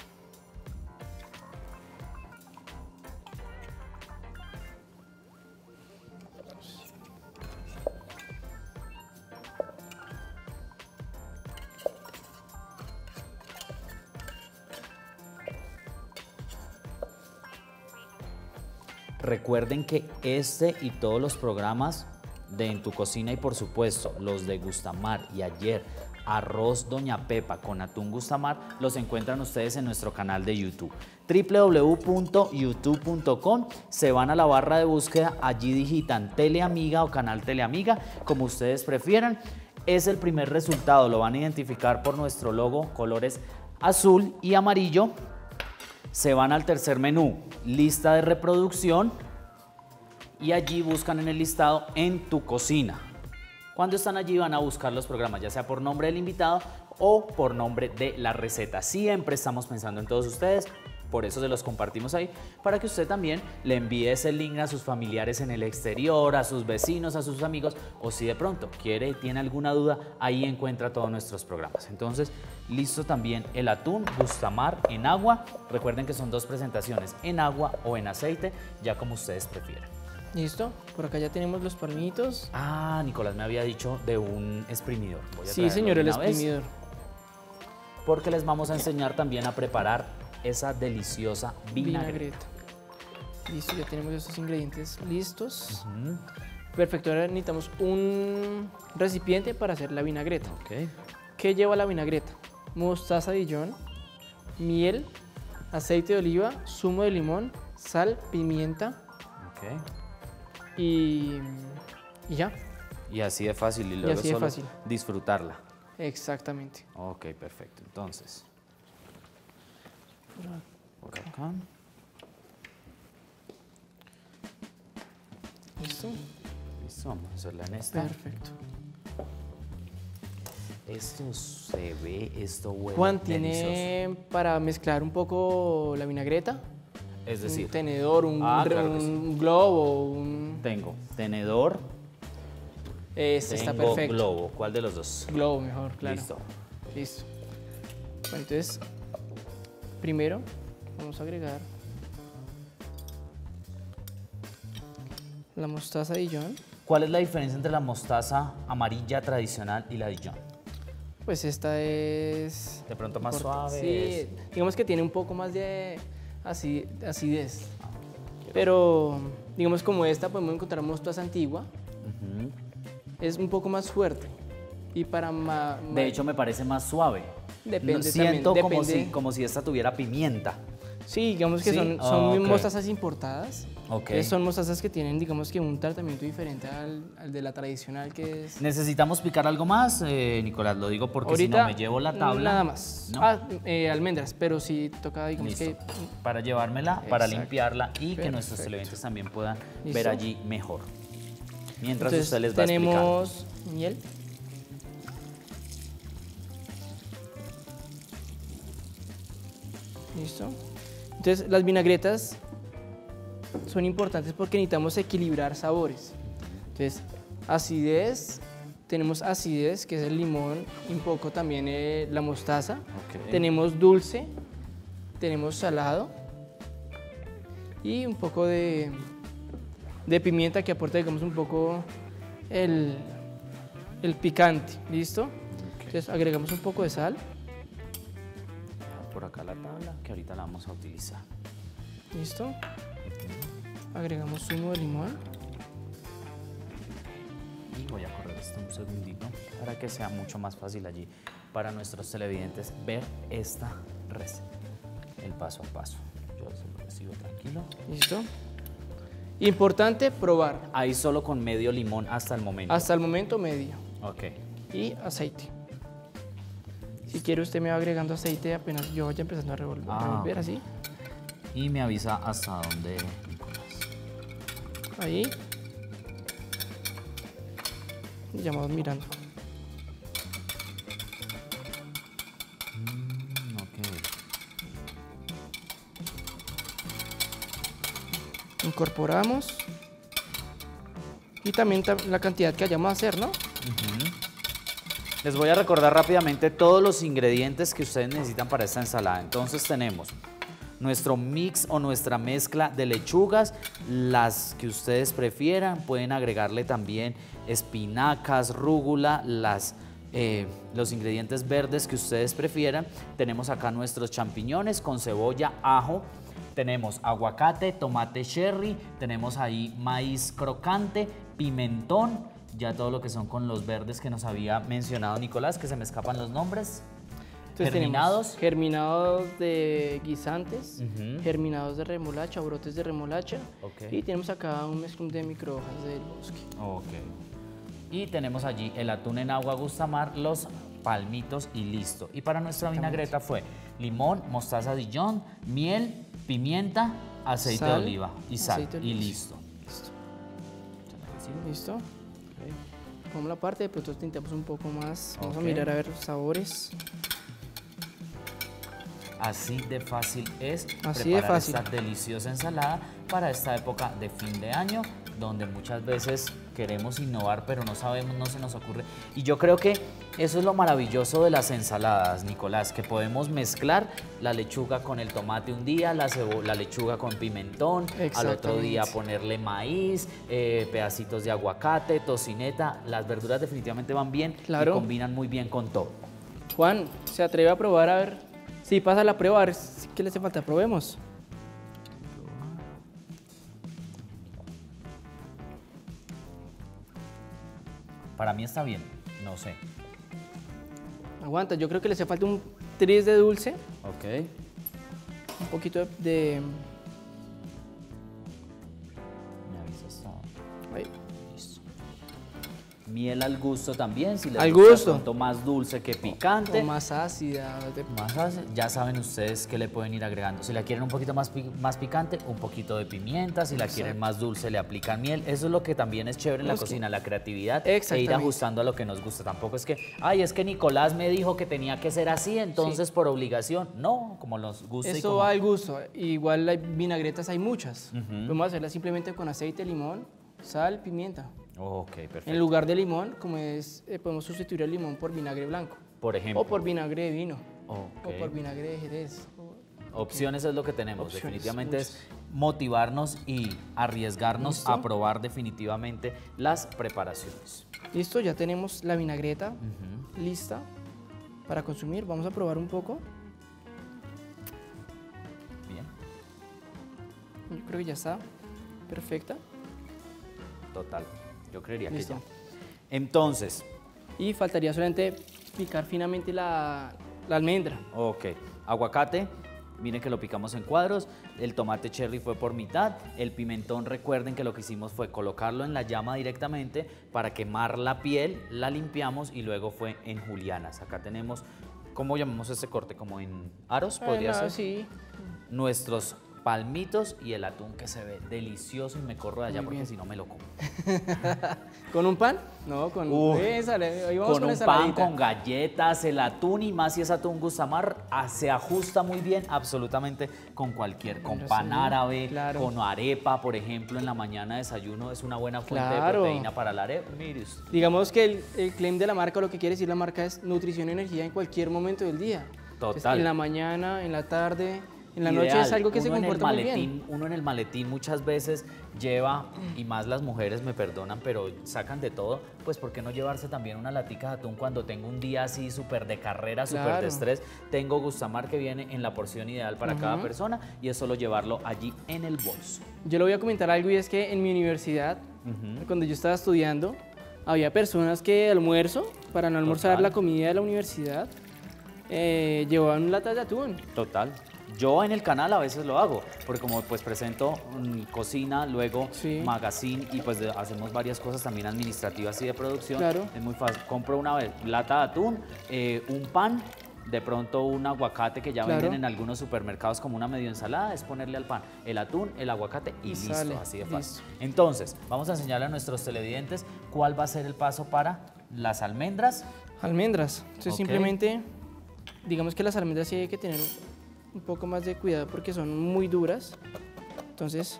Recuerden que este y todos los programas de En Tu Cocina y por supuesto los de Gustamar y ayer arroz Doña Pepa con atún Gustamar los encuentran ustedes en nuestro canal de YouTube, doble u doble u doble u punto youtube punto com, se van a la barra de búsqueda, allí digitan Teleamiga o canal Teleamiga, como ustedes prefieran, es el primer resultado, lo van a identificar por nuestro logo, colores azul y amarillo. Se van al tercer menú, lista de reproducción, y allí buscan en el listado En tu cocina. Cuando están allí van a buscar los programas, ya sea por nombre del invitado o por nombre de la receta. Siempre estamos pensando en todos ustedes, por eso se los compartimos ahí, para que usted también le envíe ese link a sus familiares en el exterior, a sus vecinos, a sus amigos, o si de pronto quiere y tiene alguna duda, ahí encuentra todos nuestros programas. Entonces, listo también el atún Gustamar en agua. Recuerden que son dos presentaciones, en agua o en aceite, ya como ustedes prefieran. Listo, por acá ya tenemos los palmitos. Ah, Nicolás me había dicho de un exprimidor. Voy a Sí, traerlo señor, de el una vez, exprimidor. porque les vamos a enseñar también a preparar esa deliciosa vinagreta. Vinagreta. Listo, ya tenemos estos ingredientes listos. Ujú. Perfecto, ahora necesitamos un recipiente para hacer la vinagreta. Ok. ¿Qué lleva la vinagreta? Mostaza Dijon, miel, aceite de oliva, zumo de limón, sal, pimienta Ok. y, y ya. Y así de fácil, y luego así de solo fácil. disfrutarla. Exactamente. Ok, perfecto. Entonces, por acá. ¿Listo? Listo, vamos a hacerla en esta. Perfecto. Esto se ve, esto huele Juan delicioso. tiene para mezclar un poco la vinagreta. Es decir, un tenedor, un, Ah, re- claro que sí. un globo, un... tengo tenedor, Este está tengo perfecto. globo. ¿Cuál de los dos? Globo mejor, claro. Listo. Listo. Bueno, entonces, primero vamos a agregar la mostaza Dijon. ¿Cuál es la diferencia entre la mostaza amarilla tradicional y la Dijon? Pues esta es... De pronto más Corta- suave. Sí, digamos que tiene un poco más de aci- acidez. Pero, digamos como esta, podemos encontrar mostaza antigua. Ujú. Es un poco más fuerte. Y para ma- ma- De hecho, me parece más suave. Depende Lo siento también, como, depende. si, como si esta tuviera pimienta. Sí, digamos que ¿Sí? son, son Ok. mostazas importadas. Ok. Eh, Son mostazas que tienen, digamos que un tratamiento diferente al, al de la tradicional, que es... ¿Necesitamos picar algo más, eh, Nicolás? Lo digo porque si no me llevo la tabla. Nada más. ¿no? Ah, eh, almendras, pero sí toca, digamos Listo. que... Para llevármela, para Exacto. limpiarla y que nuestros Perfecto. televidentes también puedan ¿Listo? ver allí mejor. Mientras Entonces, usted les va explicando. tenemos miel. Listo. Entonces, las vinagretas son importantes porque necesitamos equilibrar sabores. Entonces, acidez, tenemos acidez, que es el limón, y un poco también eh, la mostaza. Ok. Tenemos dulce, tenemos salado y un poco de, de pimienta que aporta, digamos, un poco el, el picante. ¿Listo? Entonces, agregamos un poco de sal. Por acá la tabla, que ahorita la vamos a utilizar. ¿Listo? Agregamos zumo de limón. Y voy a correr esto un segundito para que sea mucho más fácil allí para nuestros televidentes ver esta receta, el paso a paso. Yo se lo recibo tranquilo. ¿Listo? Importante probar. Ahí solo con medio limón hasta el momento. Hasta el momento medio. Ok. Y aceite. Si quiere usted me va agregando aceite apenas yo vaya empezando a revolver, Ah, revolver ok. así. Y me avisa hasta dónde, Nicolás. Ahí. Y ya vamos mirando. Mm, ok. Incorporamos. Y también ta- la cantidad que vayamos a hacer, ¿no? Les voy a recordar rápidamente todos los ingredientes que ustedes necesitan para esta ensalada. Entonces tenemos nuestro mix o nuestra mezcla de lechugas, las que ustedes prefieran. Pueden agregarle también espinacas, rúgula, las, eh, los ingredientes verdes que ustedes prefieran. Tenemos acá nuestros champiñones con cebolla, ajo. Tenemos aguacate, tomate cherry, tenemos ahí maíz crocante, pimentón, ya todo lo que son con los verdes que nos había mencionado Nicolás, que se me escapan los nombres. Entonces Germinados. tenemos germinados de guisantes, Ujú. germinados de remolacha, brotes de remolacha. Ok. Y tenemos acá un mezclón de microhojas del bosque. Ok. Y tenemos allí el atún en agua Gustamar, los palmitos y listo. Y para nuestra vinagreta fue limón, mostaza Dijon, miel, pimienta, aceite Sal, de oliva y sal. aceite de Y oliva. listo. ¿Listo? Okay. Ponemos la parte, de pronto tintamos un poco más. Vamos Ok. a mirar a ver los sabores. Así de fácil es Así de preparar fácil. esta deliciosa ensalada para esta época de fin de año, donde muchas veces queremos innovar, pero no sabemos, no se nos ocurre. Y yo creo que eso es lo maravilloso de las ensaladas, Nicolás, que podemos mezclar la lechuga con el tomate un día, la, cebo- la lechuga con pimentón, al otro día Exactamente. ponerle maíz, eh, pedacitos de aguacate, tocineta. Las verduras definitivamente van bien Claro. y combinan muy bien con todo. Juan, ¿se atreve a probar? A ver si pasa la prueba, a ver si- qué le hace falta. Probemos. Para mí está bien, no sé. Aguanta, yo creo que le hace falta un tris de dulce, Ok. un poquito de... de- Me avisas. ah, ahí. Listo. Miel al gusto también, si les Al gusta de gusto. pronto más dulce que picante. O más ácida. de- Más ácido, ya saben ustedes qué le pueden ir agregando. Si la quieren un poquito más, pi- más picante, un poquito de pimienta. Si la quieren más dulce, le aplican miel. Eso es lo que también es chévere en la Es que- cocina, la creatividad e ir Exactamente. ajustando a lo que nos gusta. Tampoco es que, ay, es que Nicolás me dijo que tenía que ser así, entonces por obligación. No, como nos gusta. y Eso como... va al gusto. Igual hay vinagretas hay muchas. Podemos hacerlas simplemente con aceite, limón, sal, pimienta. Ok, perfecto. En lugar de limón, como es, eh, podemos sustituir el limón por vinagre blanco. Por ejemplo. O por vinagre de vino. Ok. O por vinagre de jerez. o- Opciones es lo que tenemos, Opciones, definitivamente muchas. es motivarnos y arriesgarnos ¿Listo? a probar definitivamente las preparaciones. Listo, ya tenemos la vinagreta lista para consumir. Vamos a probar un poco. Bien, Yo creo que ya está perfecta. total, yo creería Listo. que ya. Entonces, Y faltaría solamente picar finamente la, la almendra. ok, aguacate, miren que lo picamos en cuadros, el tomate cherry fue por mitad, el pimentón recuerden que lo que hicimos fue colocarlo en la llama directamente para quemar la piel, la limpiamos y luego fue en julianas. Acá tenemos, ¿cómo llamamos este corte? ¿Como en aros podría Bueno, ser? sí. Nuestros palmitos y el atún que se ve delicioso y me corro de allá Muy porque bien. si no me lo como. ¿Con un pan? No, con... Uf, Esa, le- ahí vamos Con con un pan, ensaladita. con galletas, el atún y más si es atún gustamar, ah, se ajusta muy bien absolutamente con cualquier, con Pero pan sí, árabe, claro. con arepa, por ejemplo, en la mañana desayuno es una buena fuente de Claro. proteína para la arepa. Mire usted. Digamos que el, el claim de la marca, lo que quiere decir la marca es nutrición y energía en cualquier momento del día. Entonces, Total. en la mañana, en la tarde, en la Ideal. noche es algo que se Uno en el comporta muy maletín, bien. Uno en el maletín muchas veces lleva, y más las mujeres me perdonan, pero sacan de todo, pues ¿por qué no llevarse también una latica de atún cuando tengo un día así súper de carrera, súper Claro. de estrés? Tengo Gustamar que viene en la porción ideal para cada Ujú. persona y es solo llevarlo allí en el bolso. Yo le voy a comentar algo y es que en mi universidad, cuando yo estaba estudiando, había personas que almuerzo, para no almorzar Total. la comida de la universidad, eh, llevaban latas de atún. Total. Yo en el canal a veces lo hago, porque como pues presento mm, cocina, luego Sí. magazine y pues de- hacemos varias cosas también administrativas y de producción. Claro. Es muy fácil. Compro una vez lata de atún, eh, un pan, de pronto un aguacate que ya Claro. venden en algunos supermercados como una medio ensalada, es ponerle al pan el atún, el aguacate y, Y listo, sale, así de fácil. listo. Entonces, vamos a enseñarle a nuestros televidentes cuál va a ser el paso para las almendras. Almendras. Entonces Ok. simplemente, digamos que las almendras sí hay que tener un poco más de cuidado porque son muy duras. Entonces,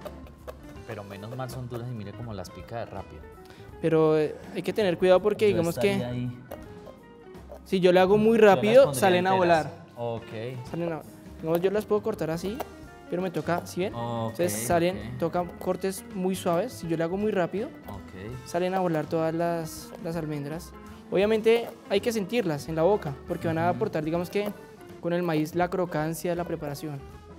Pero menos mal son duras y mire cómo las pica de rápido. pero eh, hay que tener cuidado porque Yo digamos que estaría ahí. si yo le hago muy Yo las rápido, pondría salen a enteras. volar. Ok. Salen a- digamos, yo las puedo cortar así, pero me toca, ¿sí ven? Ok, Entonces salen, ok. tocan cortes muy suaves. Si yo le hago muy rápido, Ok. salen a volar todas las, las almendras. Obviamente hay que sentirlas en la boca porque van a aportar, digamos que con el maíz, la crocancia de la preparación.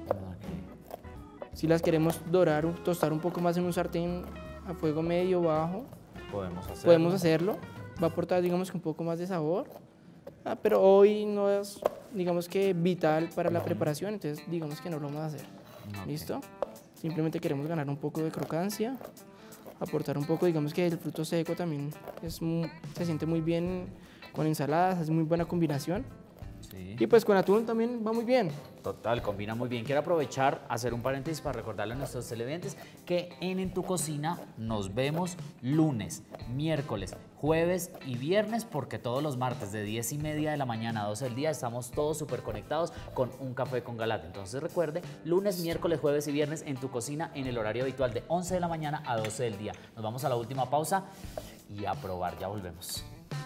Ok. Si las queremos dorar, un- tostar un poco más en un sartén a fuego medio bajo, Podemos hacerlo. podemos hacerlo. Va a aportar, digamos que un poco más de sabor. Ah, pero hoy no es, digamos que vital para la preparación, entonces digamos que no lo vamos a hacer. Ok. ¿Listo? Simplemente queremos ganar un poco de crocancia, aportar un poco, digamos que el fruto seco también es mu- se siente muy bien con ensaladas, es muy buena combinación. Sí. Y pues con atún también va muy bien. Total, combina muy bien. Quiero aprovechar, hacer un paréntesis para recordarle a nuestros televidentes que en En Tu Cocina nos vemos lunes, miércoles, jueves y viernes, porque todos los martes de diez y media de la mañana a doce del día estamos todos súper conectados con Un Café con Galate. Entonces recuerde, lunes, miércoles, jueves y viernes En Tu Cocina en el horario habitual de once de la mañana a doce del día. Nos vamos a la última pausa y a probar, ya volvemos.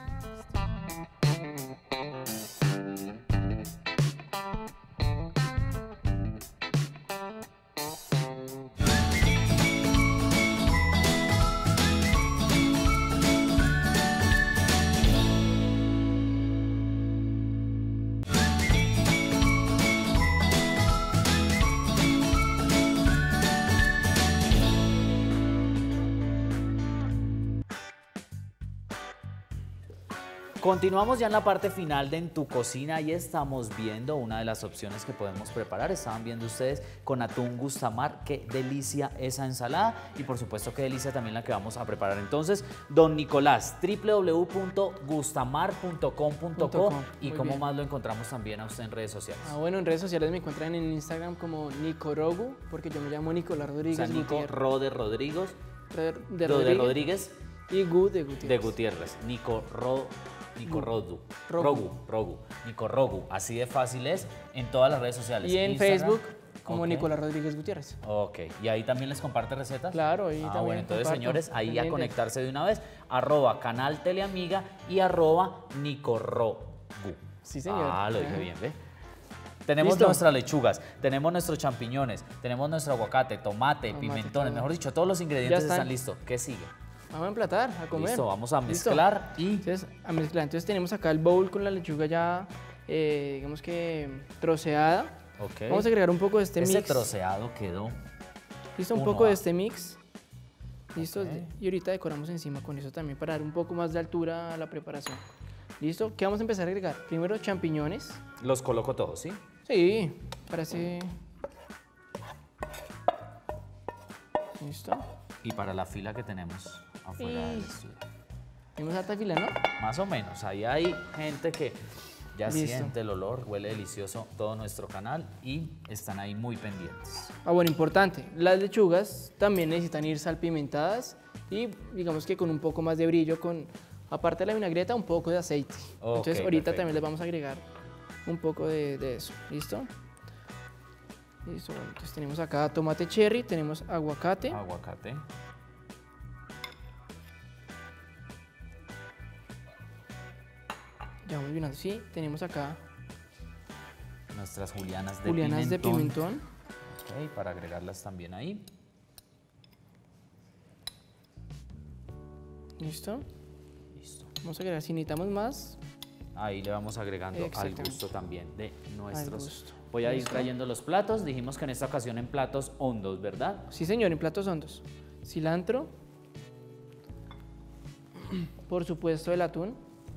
Continuamos ya en la parte final de En Tu Cocina y estamos viendo una de las opciones que podemos preparar. Estaban viendo ustedes con atún Gustamar, qué delicia esa ensalada y por supuesto qué delicia también la que vamos a preparar. Entonces, don Nicolás, doble u doble u doble u punto gustamar punto com punto co y cómo más lo encontramos también a usted en redes sociales. Ah, bueno, en redes sociales me encuentran en Instagram como Nicorogu, porque yo me llamo Nicolás Rodríguez. O sea, Nico Gutiérrez. Rode Rodríguez, de, de Rode Rodríguez, Rodríguez y Gu de Gutiérrez. de Gutiérrez. Nico Ro Nico Rodu, Rogu. Rogu, Rogu, Nico Rogu, así de fácil es en todas las redes sociales. Y en Instagram, Facebook como ok. Nicolás Rodríguez Gutiérrez. Ok, y ahí también les comparte recetas. Claro, ahí ah, también bueno, entonces comparto. señores, ahí a Pendiente. conectarse de una vez, arroba canal Teleamiga y arroba Nicorogu. Sí, señor. Ah, lo dije Ajá. bien, ¿ve? Tenemos ¿Listo? nuestras lechugas, tenemos nuestros champiñones, tenemos nuestro aguacate, tomate, Tomate, pimentones, todo. mejor dicho, todos los ingredientes Ya están. están. listos. ¿Qué sigue? Vamos a emplatar, a comer. Listo, vamos a ¿Listo? mezclar y... Entonces, a mezclar. Entonces tenemos acá el bowl con la lechuga ya, eh, digamos que troceada. Ok. Vamos a agregar un poco de este Ese mix. troceado quedó. Listo, un uno poco A. de este mix. Listo. Ok. Y ahorita decoramos encima con eso también para dar un poco más de altura a la preparación. Listo. ¿Qué vamos a empezar a agregar? Primero champiñones. Los coloco todos, ¿sí? Sí, parece. Listo. Y para la fila que tenemos afuera del Sí. estudio. Tenemos harta fila, ¿no? Más o menos, ahí hay gente que ya Listo. siente el olor, huele delicioso todo nuestro canal y están ahí muy pendientes. Ah, bueno, importante. Las lechugas también necesitan ir salpimentadas y digamos que con un poco más de brillo, con aparte de la vinagreta, un poco de aceite. Ok, Entonces ahorita perfecto. también les vamos a agregar un poco de, de eso. ¿Listo? Listo. Bueno, entonces tenemos acá tomate cherry, tenemos aguacate. Aguacate. Ya vamos mirando. Sí, tenemos acá Nuestras julianas de julianas de pimentón. pimentón. Ok, para agregarlas también ahí. ¿Listo? Listo. Vamos a agregar, si necesitamos más, Ahí le vamos agregando al Exactamente. gusto también de nuestros. gusto. Voy a ir Listo. trayendo los platos. Dijimos que en esta ocasión en platos hondos, ¿verdad? sí señor, en platos hondos. Cilantro. Por supuesto el atún.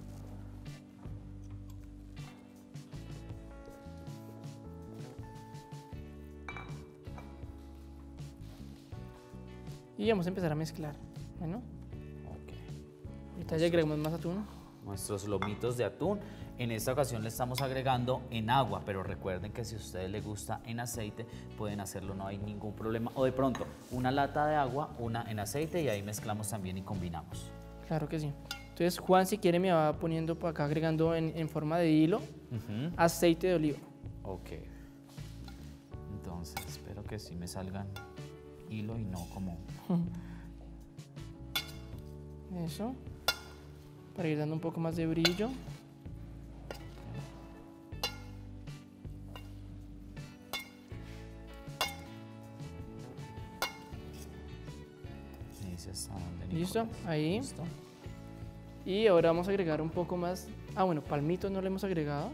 Y vamos a empezar a mezclar. Bueno, Ok. ahorita ya agregamos más atún. Nuestros lomitos de atún. En esta ocasión le estamos agregando en agua, pero recuerden que si a ustedes les gusta en aceite, pueden hacerlo, no hay ningún problema. O de pronto, una lata de agua, una en aceite y ahí mezclamos también y combinamos. Claro que sí. Entonces Juan, si quiere, me va poniendo por acá, agregando en, en forma de hilo, Ujú. aceite de oliva. Ok. Entonces, espero que sí me salgan hilo y no como... Eso. Para ir dando un poco más de brillo. me dice hasta dónde, ¿Listo? Nicolás. Ahí. Listo. Y ahora vamos a agregar un poco más. Ah, bueno, palmitos no le hemos agregado.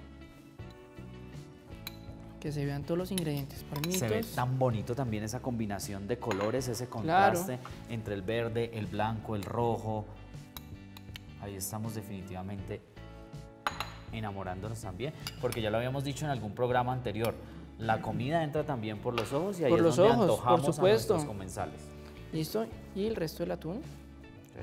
Que se vean todos los ingredientes. Palmitos. Se ve tan bonito también esa combinación de colores, ese contraste entre el verde, el blanco, el rojo. Ahí estamos definitivamente enamorándonos también, porque ya lo habíamos dicho en algún programa anterior, la comida entra también por los ojos y ahí Por es los donde ojos, por antojamos a supuesto. nuestros comensales. ¿Listo? Y el resto del atún. Ok.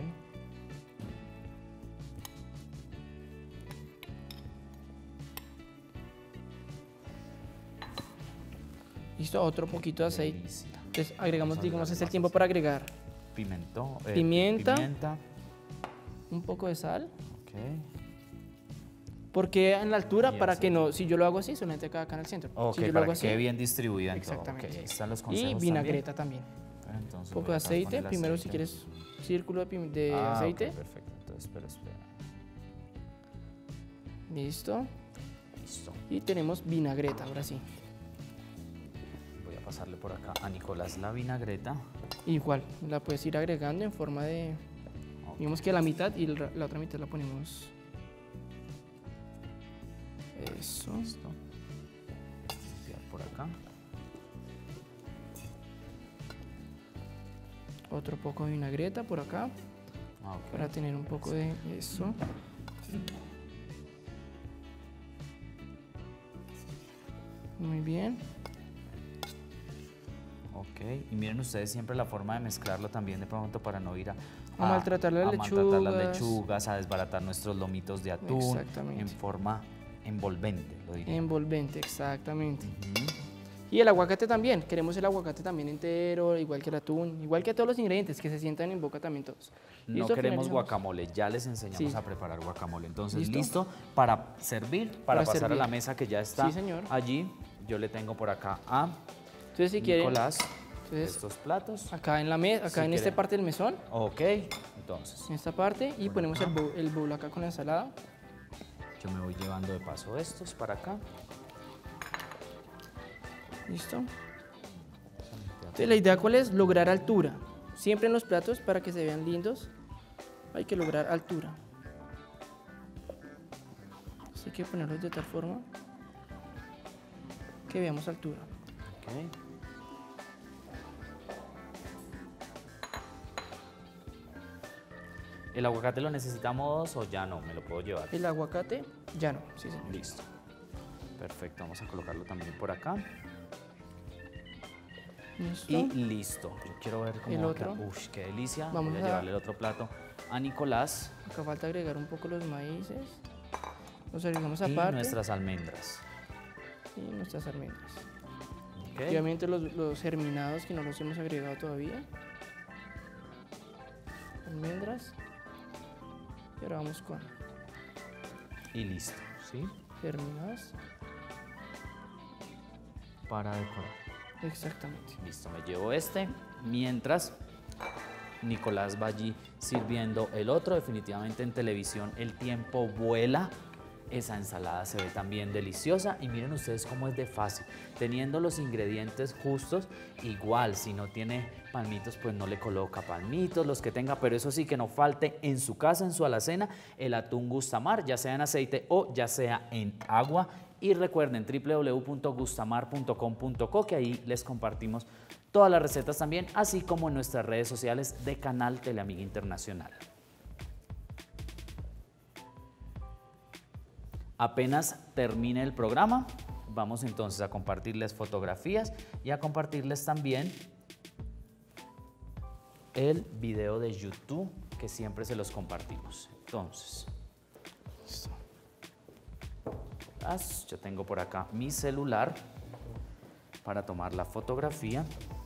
Listo, otro poquito de aceite. Delicia. Entonces agregamos, Vamos a digamos, agregarle es el más tiempo aceite. para agregar Pimentón, eh, Pimienta. pimienta. un poco de sal. Ok. Porque en la altura, Y para el que no, si yo lo hago así, solamente queda acá en el centro. Ok, si yo lo para hago que así, quede bien distribuida en todo. exactamente. Ok, ahí están los Y consejos vinagreta también. también. Entonces, Un poco voy de acá con aceite. el Primero, si aceite. quieres, círculo de, pim- de Ah, ok, aceite. perfecto. Entonces, espera, espera. Listo. Listo. Y tenemos vinagreta, ahora sí. Voy a pasarle por acá a Nicolás la vinagreta. Igual, la puedes ir agregando en forma de, Ok. digamos que la mitad y el- la otra mitad la ponemos. Eso. Listo. Limpiar por acá. Otro poco de vinagreta por acá, Ah, ok. para tener un poco de eso. Muy bien. Ok, y miren ustedes siempre la forma de mezclarlo también de pronto para no ir a, A maltratar las a maltratar las lechugas. lechugas, a desbaratar nuestros lomitos de atún Exactamente. en forma envolvente, lo diría. Envolvente, exactamente. Ujú. Y el aguacate también, queremos el aguacate también entero, igual que el atún, igual que todos los ingredientes, que se sientan en boca también todos. No ¿Listo? queremos Finalizamos. guacamole, ya les enseñamos Sí. a preparar guacamole. Entonces, ¿Listo? listo, para servir, para, Para pasar servir. a la mesa que ya está Sí, señor. allí. Yo le tengo por acá a Entonces, si quieren, Nicolás entonces, estos platos. acá en la mesa, acá Si en esta quieren. parte del mesón, Ok, entonces en esta parte, y Por ponemos el acá. bowl, el bowl acá con la ensalada. yo me voy llevando de paso estos para acá. ¿Listo? Entonces, la idea cuál es? Lograr altura. Siempre en los platos, para que se vean lindos, hay que lograr altura. Así hay que ponerlos de tal forma que veamos altura. Ok. ¿El aguacate lo necesitamos o ya no? ¿Me lo puedo llevar? El aguacate, ya no, sí, señor. Listo. Perfecto, vamos a colocarlo también por acá. ¿Listo? Y listo. Yo quiero ver cómo El va a otro. quedar. Ush, qué delicia. Vamos Voy a a- llevarle el otro plato a Nicolás Acá falta agregar un poco los maíces. Los agregamos y aparte. nuestras almendras. Y nuestras almendras. Ok. Y obviamente los, los germinados que no los hemos agregado todavía. Almendras. Y ahora vamos con Y listo, ¿sí? germinados. Para decorar. Exactamente. Listo, me llevo este. Mientras Nicolás va allí sirviendo el otro. Definitivamente en televisión el tiempo vuela. Esa ensalada se ve también deliciosa y miren ustedes cómo es de fácil. Teniendo los ingredientes justos, igual si no tiene palmitos, pues no le coloca palmitos, los que tenga, pero eso sí que no falte en su casa, en su alacena, el atún Gustamar, ya sea en aceite o ya sea en agua. Y recuerden w w w punto gustamar punto com punto co, que ahí les compartimos todas las recetas también, así como en nuestras redes sociales de Canal Teleamiga Internacional. Apenas termine el programa, vamos entonces a compartirles fotografías y a compartirles también el video de YouTube que siempre se los compartimos. Entonces, verás, yo tengo por acá mi celular para tomar la fotografía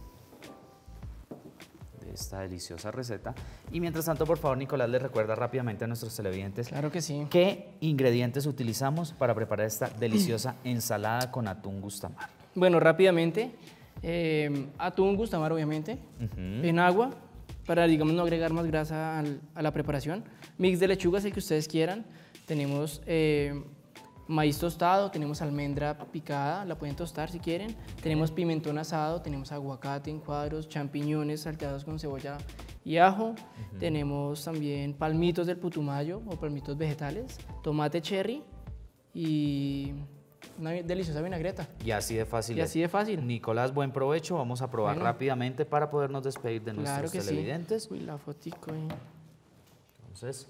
de esta deliciosa receta. Y mientras tanto, por favor, Nicolás, les recuerda rápidamente a nuestros televidentes Claro que sí. ¿qué ingredientes utilizamos para preparar esta deliciosa ensalada con atún Gustamar? Bueno, rápidamente. eh, atún Gustamar, obviamente. En agua, para, digamos, no agregar más grasa al- a la preparación. Mix de lechugas, el que ustedes quieran. Tenemos eh, maíz tostado, tenemos almendra picada, la pueden tostar si quieren. Tenemos pimentón asado, tenemos aguacate en cuadros, champiñones salteados con cebolla y ajo. Tenemos también palmitos del putumayo o palmitos vegetales, tomate cherry y una deliciosa vinagreta. Y así de fácil. Y es. así de fácil. Nicolás, buen provecho. Vamos a probar Bueno. rápidamente para podernos despedir de Claro nuestros que sí. televidentes. Uy, la fotico ahí. Entonces,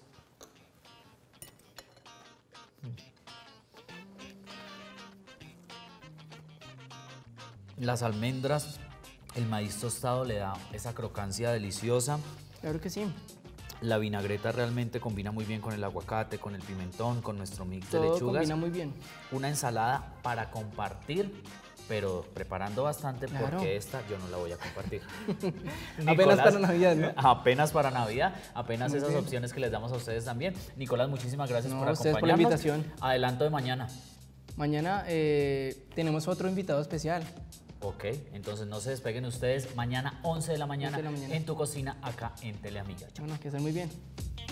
las almendras, el maíz tostado le da esa crocancia deliciosa. Claro que sí. La vinagreta realmente combina muy bien con el aguacate, con el pimentón, con nuestro mix de Todo lechugas. combina muy bien. Una ensalada para compartir pero preparando bastante Claro. porque esta yo no la voy a compartir. Apenas Nicolás, para Navidad, ¿no? Apenas para Navidad, apenas Muy esas bien. opciones que les damos a ustedes también. Nicolás, muchísimas gracias No, por a ustedes por la acompañarnos. invitación. Adelanto de mañana. Mañana eh, tenemos otro invitado especial. Ok, entonces no se despeguen ustedes. Mañana once de la mañana, once de la mañana. en tu cocina acá en Teleamiga. Chao. Bueno, que estén muy bien.